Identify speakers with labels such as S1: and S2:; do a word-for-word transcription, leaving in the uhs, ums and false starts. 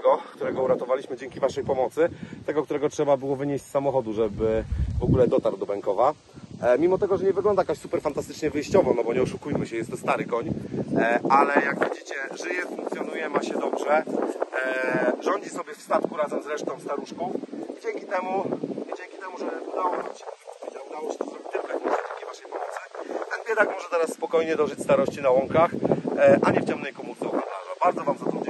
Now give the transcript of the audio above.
S1: biednego, którego uratowaliśmy dzięki Waszej pomocy. Tego, którego trzeba było wynieść z samochodu, żeby w ogóle dotarł do Bękowa. E, mimo tego, że nie wygląda jakoś super fantastycznie wyjściowo, no bo nie oszukujmy się, jest to stary koń, e, ale jak widzicie, żyje, funkcjonuje, ma się dobrze, e, rządzi sobie w statku razem z resztą staruszków i dzięki temu, i dzięki temu, że udało nam się, udało się to zrobić tylko dzięki Waszej pomocy, ten biedak może teraz spokojnie dożyć starości na łąkach, e, a nie w ciemnej komórce u handlarza. Bardzo Wam za to dziękuję.